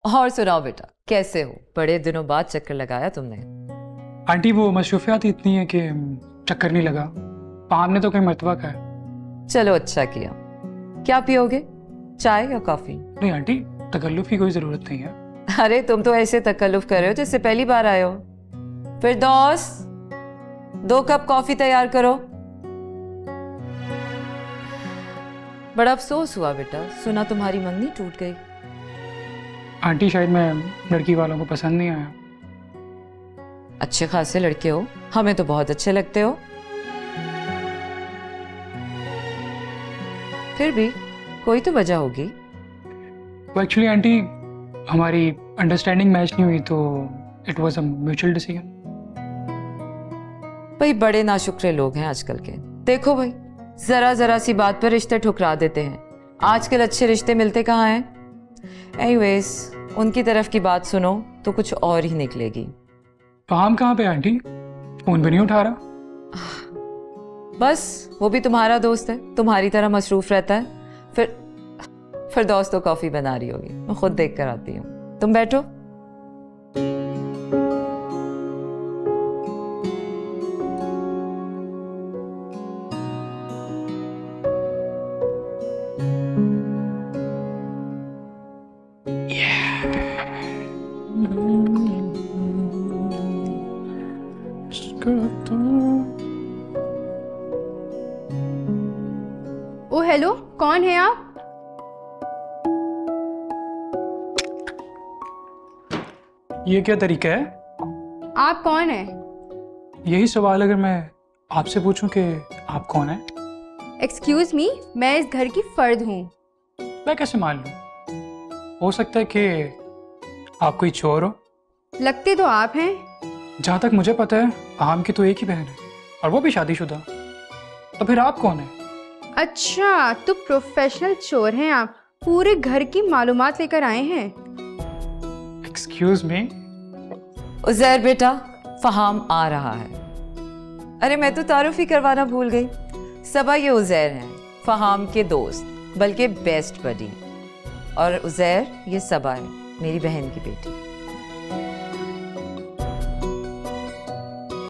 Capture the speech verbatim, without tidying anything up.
और सुनाओ बेटा, कैसे हो? बड़े दिनों बाद चक्कर लगाया तुमने। आंटी वो मसरूफियात इतनी है कि चक्कर नहीं लगा। पाम ने तो कहीं मरतबा का है। चलो अच्छा किया। क्या पियोगे, चाय या कॉफी? नहीं आंटी, तकल्लुफ की कोई जरूरत नहीं है। अरे तुम तो ऐसे तकल्लुफ कर रहे हो जैसे पहली बार आए हो। फिर दोस्त, दो कप कॉफी तैयार करो। बड़ा अफसोस हुआ बेटा, सुना तुम्हारी मंगनी टूट गई। आंटी शायद मैं लड़की वालों को पसंद नहीं आया। अच्छे खासे लड़के हो, हमें तो बहुत अच्छे लगते हो। फिर भी कोई तो वजह होगी। वो एक्चुअली आंटी हमारी अंडरस्टैंडिंग मैच नहीं हुई, तो it was a mutual decision. भाई बड़े नाशुक्रे लोग हैं आजकल के। देखो भाई, जरा जरा सी बात पर रिश्ते ठुकरा देते हैं। आजकल अच्छे रिश्ते मिलते कहाँ हैं? एनीवेज, उनकी तरफ की बात सुनो तो कुछ और ही निकलेगी। फाहम कहाँ पे आंटी? फोन भी नहीं उठा रहा। बस वो भी तुम्हारा दोस्त है, तुम्हारी तरह मसरूफ रहता है। फिर फिर दोस्त तो कॉफी बना रही होगी, मैं खुद देख कर आती हूँ। तुम बैठो। ओ हेलो, कौन है आप? ये क्या तरीका है? आप कौन है? यही सवाल अगर मैं आपसे पूछूं कि आप कौन है? एक्सक्यूज मी, मैं इस घर की फर्द हूँ। मैं कैसे मान लूं? हो सकता है कि आप कोई चोर हो। लगते तो आप हैं। जहां तक मुझे पता है आम की तो एक ही बहन है, और वो भी शादीशुदा। तो फिर आप कौन है? अच्छा, तो प्रोफेशनल चोर हैं आप, पूरे घर की मालूमात लेकर आए हैं। Excuse me. उज़ैर बेटा, फहाम आ रहा है। अरे मैं तो तारुफ ही करवाना भूल गई। सबा ये उज़ैर हैं, फहाम के दोस्त, बल्कि बेस्ट बडी। और उज़ैर ये सबा है, मेरी बहन की बेटी।